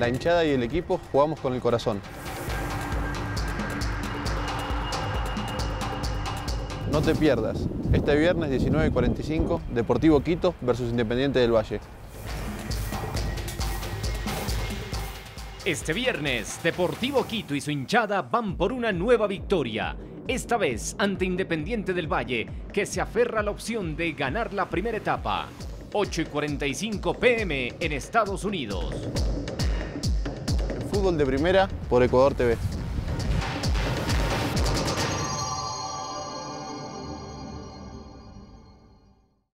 La hinchada y el equipo jugamos con el corazón. No te pierdas, este viernes 19:45, Deportivo Quito versus Independiente del Valle. Este viernes, Deportivo Quito y su hinchada van por una nueva victoria. Esta vez ante Independiente del Valle, que se aferra a la opción de ganar la primera etapa. 8:45 p.m. en Estados Unidos. Fútbol de primera por Ecuador TV.